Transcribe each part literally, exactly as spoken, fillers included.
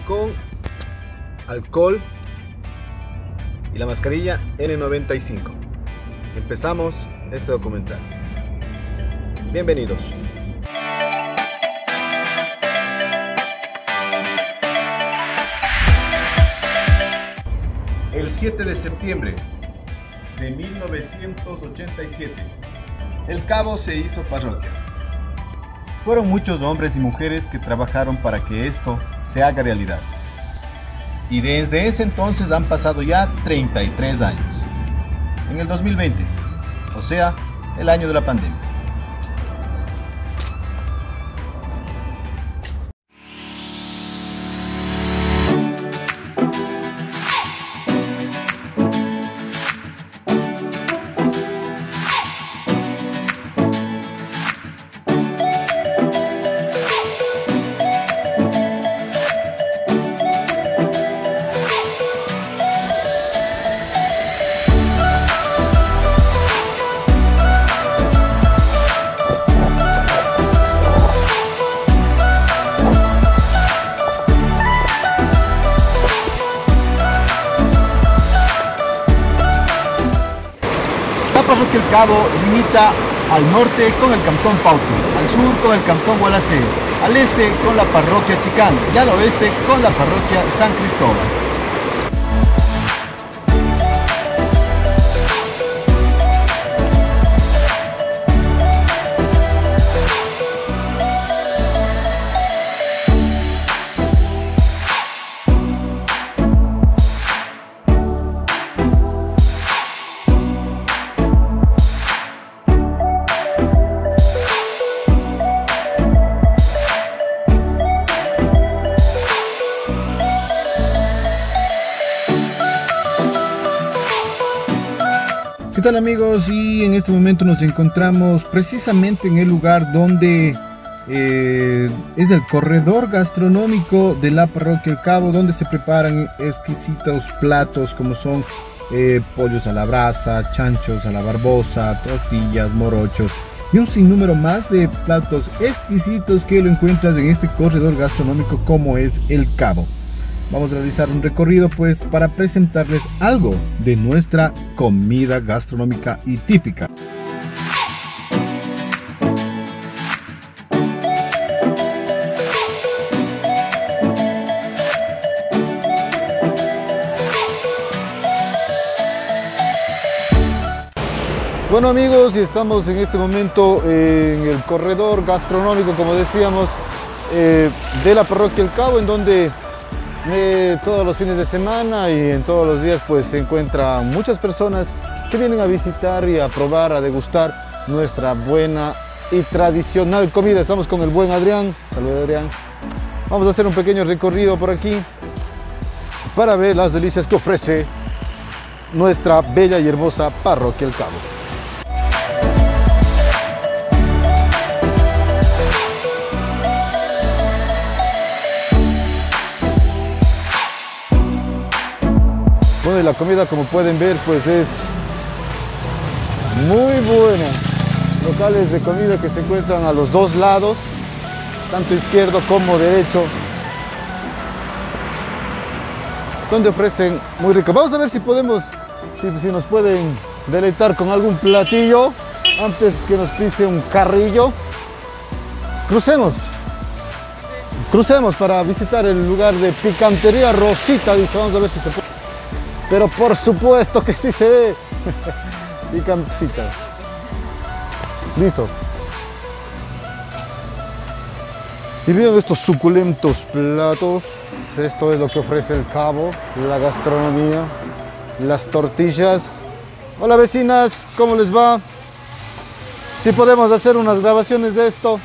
con alcohol y la mascarilla ene noventa y cinco. Empezamos este documental. Bienvenidos. El siete de septiembre de mil novecientos ochenta y siete, El Cabo se hizo parroquia. Fueron muchos hombres y mujeres que trabajaron para que esto se haga realidad. Y desde ese entonces han pasado ya treinta y tres años. En el dos mil veinte, o sea, el año de la pandemia. La parroquia El Cabo limita al norte con el cantón Pauqui, al sur con el cantón Gualaceo, al este con la parroquia Chicán y al oeste con la parroquia San Cristóbal. ¿Qué tal, amigos? Y en este momento nos encontramos precisamente en el lugar donde eh, es el corredor gastronómico de la parroquia El Cabo, donde se preparan exquisitos platos como son eh, pollos a la brasa, chanchos a la barbosa, tortillas, morochos y un sinnúmero más de platos exquisitos que lo encuentras en este corredor gastronómico como es El Cabo. Vamos a realizar un recorrido pues para presentarles algo de nuestra comida gastronómica y típica. Bueno, amigos, y estamos en este momento en el corredor gastronómico, como decíamos, eh, de la parroquia El Cabo, en donde Eh, todos los fines de semana y en todos los días pues se encuentran muchas personas que vienen a visitar y a probar, a degustar nuestra buena y tradicional comida. Estamos con el buen Adrián. Saludos, Adrián. Vamos a hacer un pequeño recorrido por aquí para ver las delicias que ofrece nuestra bella y hermosa parroquia El Cabo. Bueno, y la comida, como pueden ver, pues es muy buena. Locales de comida que se encuentran a los dos lados, tanto izquierdo como derecho, donde ofrecen muy rico. Vamos a ver si podemos, si, si nos pueden deleitar con algún platillo antes que nos pise un carrillo. Crucemos. Crucemos para visitar el lugar de Picantería Rosita, dice. Vamos a ver si se puede. Pero por supuesto que sí se ve. Picancita. Listo. Y miren estos suculentos platos. Esto es lo que ofrece El Cabo, la gastronomía, las tortillas. Hola, vecinas, ¿cómo les va? Si podemos hacer unas grabaciones de esto.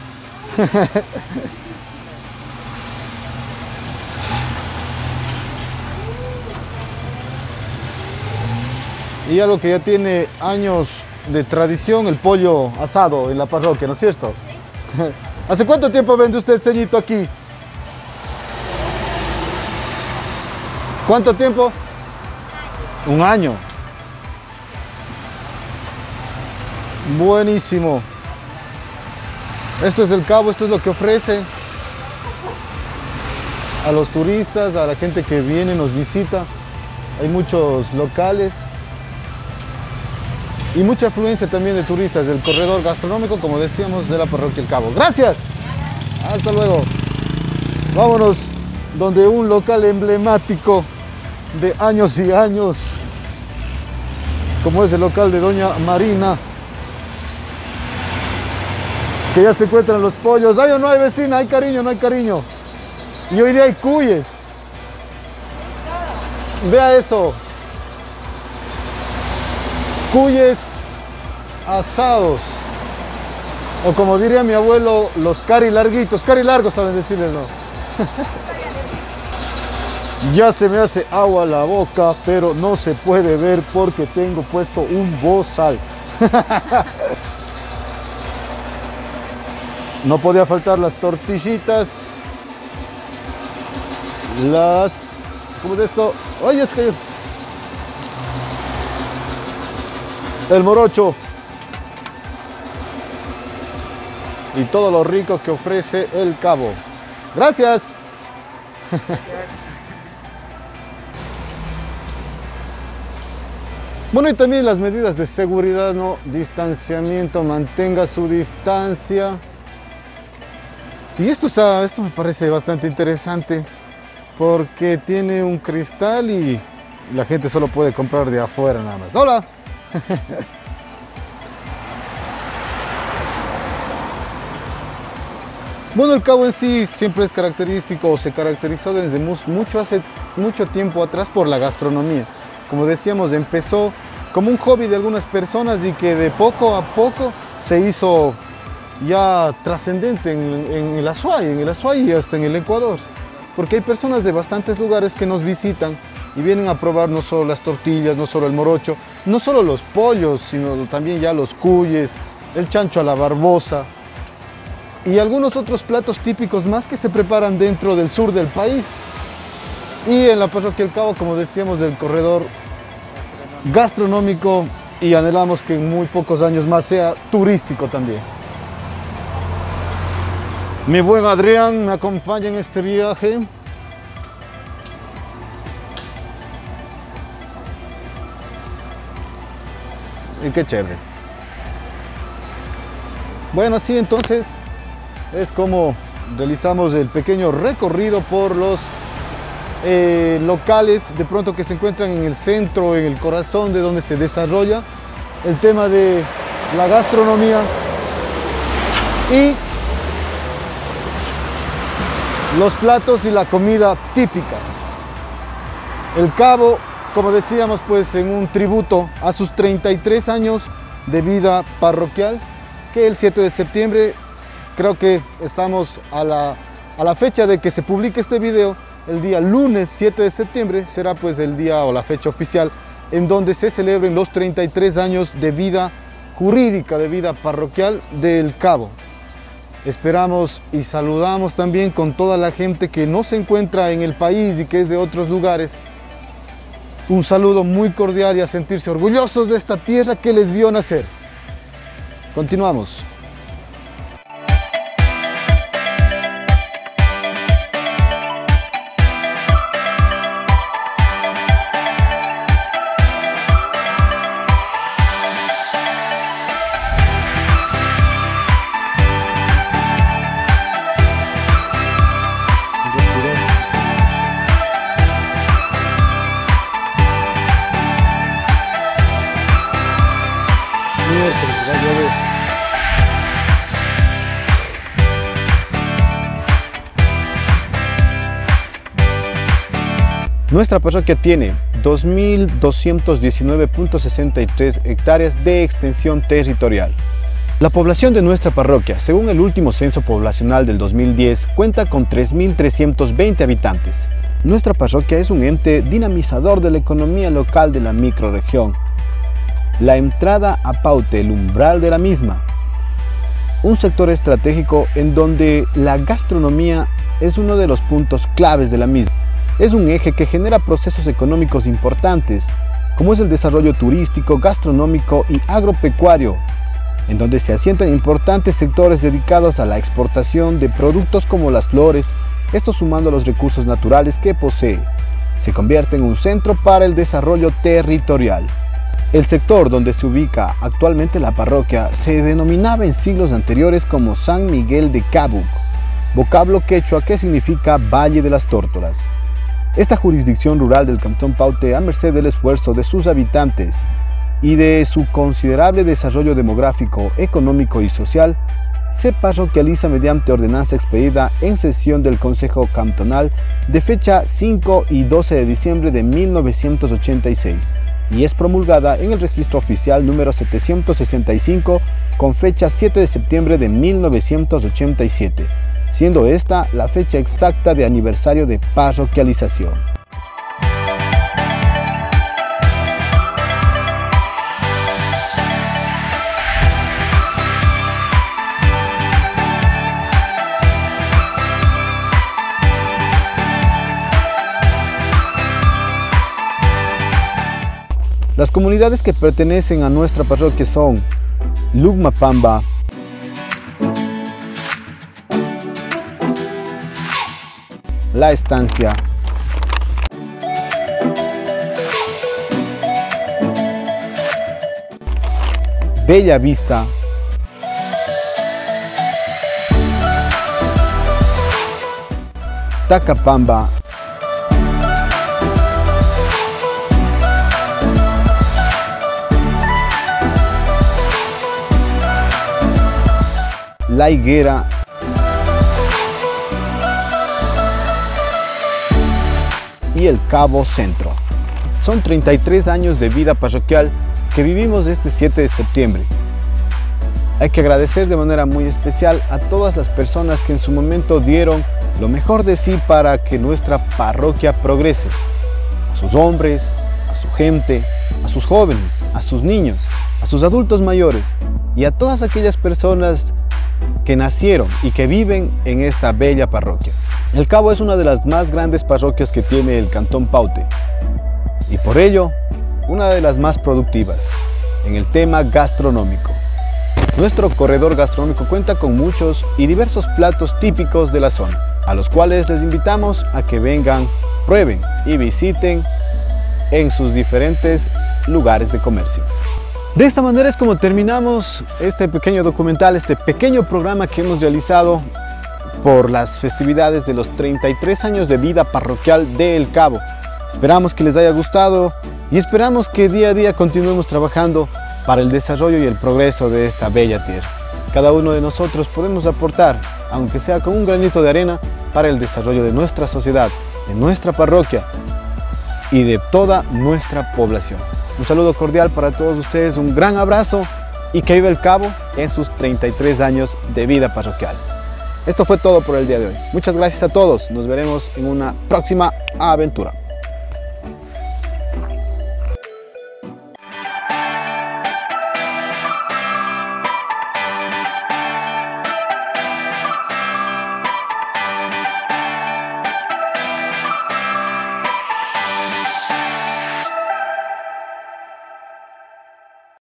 Y algo que ya tiene años de tradición, el pollo asado en la parroquia, ¿no es cierto? Sí. ¿Hace cuánto tiempo vende usted, ceñito, aquí? ¿Cuánto tiempo? Un año. Buenísimo. Esto es El Cabo, esto es lo que ofrece. a los turistas, a la gente que viene, nos visita. Hay muchos locales y mucha afluencia también de turistas del corredor gastronómico, como decíamos, de la parroquia El Cabo. ¡Gracias! Hasta luego. Vámonos donde un local emblemático de años y años, como es el local de Doña Marina, que ya se encuentran los pollos. ¡Ay, no hay vecina! ¡Hay cariño, no hay cariño! Y hoy día hay cuyes. Vea eso. Cuyes asados. O como diría mi abuelo, los cari larguitos. Cari largos saben decirles, ¿no? Ya se me hace agua la boca, pero no se puede ver porque tengo puesto un bozal. No podía faltar las tortillitas. Las... ¿Cómo es esto? ¡Ay, es que... El morocho. Y todo lo rico que ofrece El Cabo. ¡Gracias! Bueno, y también las medidas de seguridad, ¿no? Distanciamiento, mantenga su distancia. Y esto, está, esto me parece bastante interesante porque tiene un cristal y la gente solo puede comprar de afuera nada más. ¡Hola! Bueno, El Cabo en sí siempre es característico o se caracterizó desde mucho, hace mucho tiempo atrás por la gastronomía. Como decíamos, empezó como un hobby de algunas personas y que de poco a poco se hizo ya trascendente en, en el Azuay, en el Azuay y hasta en el Ecuador. Porque hay personas de bastantes lugares que nos visitan y vienen a probar no solo las tortillas, no solo el morocho, no solo los pollos, sino también ya los cuyes, el chancho a la barbosa y algunos otros platos típicos más que se preparan dentro del sur del país. Y en la parroquia El Cabo, como decíamos, del corredor gastronómico, y anhelamos que en muy pocos años más sea turístico también. Mi buen Adrián me acompaña en este viaje. Y qué chévere. Bueno, sí, entonces es como realizamos el pequeño recorrido por los eh, locales de pronto que se encuentran en el centro, en el corazón de donde se desarrolla el tema de la gastronomía y los platos y la comida típica. El Cabo, como decíamos, pues en un tributo a sus treinta y tres años de vida parroquial, que el siete de septiembre, creo que estamos a la, a la fecha de que se publique este video, el día lunes siete de septiembre será pues el día o la fecha oficial en donde se celebren los treinta y tres años de vida jurídica, de vida parroquial del Cabo. Esperamos y saludamos también con toda la gente que no se encuentra en el país y que es de otros lugares. Un saludo muy cordial y a sentirse orgullosos de esta tierra que les vio nacer. Continuamos. Nuestra parroquia tiene dos mil doscientos diecinueve punto sesenta y tres hectáreas de extensión territorial. La población de nuestra parroquia, según el último censo poblacional del dos mil diez, cuenta con tres mil trescientos veinte habitantes. Nuestra parroquia es un ente dinamizador de la economía local de la microrregión. La entrada a Paute, el umbral de la misma. Un sector estratégico en donde la gastronomía es uno de los puntos claves de la misma. Es un eje que genera procesos económicos importantes, como es el desarrollo turístico, gastronómico y agropecuario, en donde se asientan importantes sectores dedicados a la exportación de productos como las flores, Esto sumando los recursos naturales que posee. Se convierte en un centro para el desarrollo territorial. El sector donde se ubica actualmente la parroquia se denominaba en siglos anteriores como San Miguel de Cabuc, vocablo quechua que significa Valle de las Tórtolas. Esta jurisdicción rural del Cantón Paute, a merced del esfuerzo de sus habitantes y de su considerable desarrollo demográfico, económico y social, se parroquializa mediante ordenanza expedida en sesión del Consejo Cantonal de fecha cinco y doce de diciembre de mil novecientos ochenta y seis. Y es promulgada en el registro oficial número setecientos sesenta y cinco con fecha siete de septiembre de mil novecientos ochenta y siete, siendo esta la fecha exacta de aniversario de parroquialización. Las comunidades que pertenecen a nuestra parroquia son Lugmapamba, La Estancia, Bella Vista, Tacapamba, La Higuera, y el Cabo Centro. Son treinta y tres años de vida parroquial que vivimos este siete de septiembre. Hay que agradecer de manera muy especial a todas las personas que en su momento dieron lo mejor de sí para que nuestra parroquia progrese. A sus hombres, a su gente, a sus jóvenes, a sus niños, a sus adultos mayores y a todas aquellas personas que nacieron y que viven en esta bella parroquia. El Cabo es una de las más grandes parroquias que tiene el Cantón Paute y por ello una de las más productivas en el tema gastronómico. Nuestro corredor gastronómico cuenta con muchos y diversos platos típicos de la zona, a los cuales les invitamos a que vengan, prueben y visiten en sus diferentes lugares de comercio. De esta manera es como terminamos este pequeño documental, este pequeño programa que hemos realizado por las festividades de los treinta y tres años de vida parroquial de El Cabo. Esperamos que les haya gustado y esperamos que día a día continuemos trabajando para el desarrollo y el progreso de esta bella tierra. Cada uno de nosotros podemos aportar, aunque sea con un granito de arena, para el desarrollo de nuestra sociedad, de nuestra parroquia y de toda nuestra población. Un saludo cordial para todos ustedes, un gran abrazo y que viva El Cabo en sus treinta y tres años de vida parroquial. Esto fue todo por el día de hoy. Muchas gracias a todos. Nos veremos en una próxima aventura.